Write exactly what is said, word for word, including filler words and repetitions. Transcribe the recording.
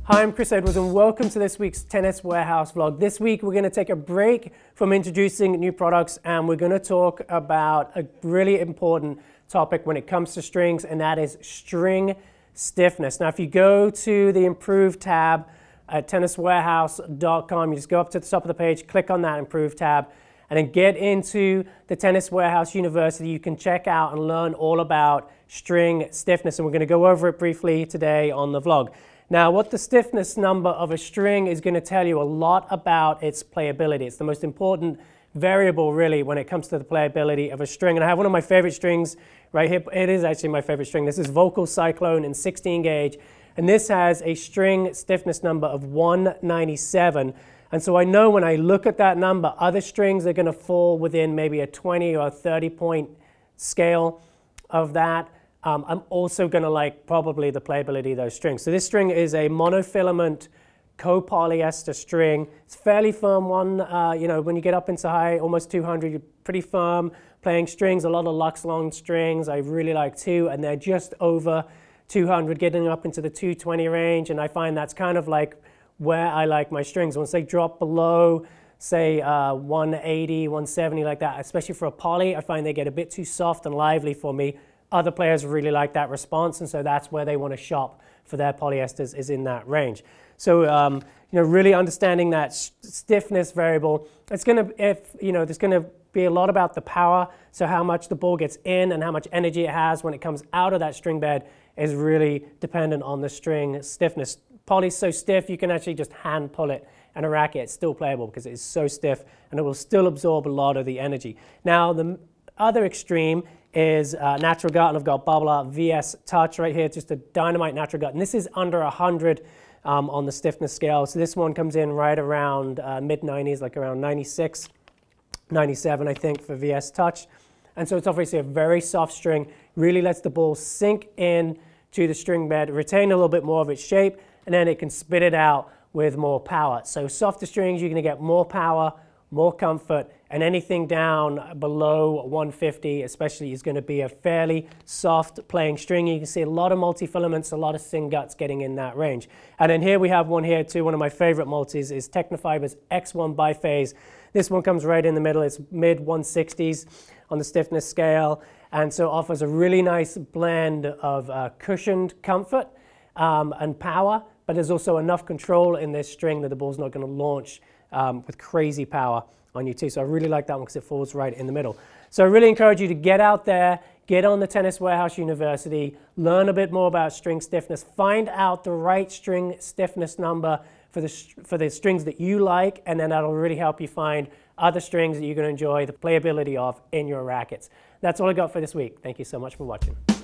Hi, I'm Chris Edwards and welcome to this week's Tennis Warehouse vlog. This week we're going to take a break from introducing new products and we're going to talk about a really important topic when it comes to strings, and that is string stiffness. Now if you go to the Improve tab at tennis warehouse dot com, you just go up to the top of the page, click on that Improve tab, and then get into the Tennis Warehouse University. You can check out and learn all about string stiffness, and we're going to go over it briefly today on the vlog. Now, what the stiffness number of a string is going to tell you a lot about its playability. It's the most important variable, really, when it comes to the playability of a string. And I have one of my favorite strings right here. It is actually my favorite string. This is Vocal Cyclone in sixteen gauge. And this has a string stiffness number of one ninety-seven. And so I know when I look at that number, other strings are going to fall within maybe a twenty or thirty point scale of that. Um, I'm also going to like probably the playability of those strings. So this string is a monofilament copolyester string. It's a fairly firm one. Uh, you know, when you get up into high, almost two hundred, you're pretty firm playing strings. A lot of Lux long strings I really like too, and they're just over two hundred, getting up into the two twenty range. And I find that's kind of like where I like my strings. Once they drop below, say uh, one eighty, one seventy like that, especially for a poly, I find they get a bit too soft and lively for me. Other players really like that response, and so that's where they want to shop for their polyesters, is in that range. So, um, you know, really understanding that stiffness variable, it's going to, if, you know, there's going to be a lot about the power, so how much the ball gets in and how much energy it has when it comes out of that string bed is really dependent on the string stiffness. Poly's so stiff, you can actually just hand pull it, and a racket, it's still playable because it is so stiff, and it will still absorb a lot of the energy. Now, the other extreme is uh, natural gut, and I've got Bubble Art V S Touch right here, just a dynamite natural gut, and this is under one hundred um, on the stiffness scale. So this one comes in right around uh, mid nineties, like around ninety-six, ninety-seven, I think, for V S Touch. And so it's obviously a very soft string, really lets the ball sink in to the string bed, retain a little bit more of its shape, and then it can spit it out with more power. So softer strings, you're going to get more power, more comfort, and anything down below one fifty especially is going to be a fairly soft playing string. You can see a lot of multi-filaments, a lot of sing guts getting in that range. And then here we have one here too. One of my favorite multis is Technofiber's X one Biphase. This one comes right in the middle. It's mid one sixties on the stiffness scale, and so offers a really nice blend of uh, cushioned comfort um, and power, but there's also enough control in this string that the ball's not going to launch um, with crazy power on you too. So I really like that one because it falls right in the middle. So I really encourage you to get out there, get on the Tennis Warehouse University, learn a bit more about string stiffness, find out the right string stiffness number for the, for the strings that you like, and then that'll really help you find other strings that you're going to enjoy the playability of in your rackets. That's all I got for this week. Thank you so much for watching.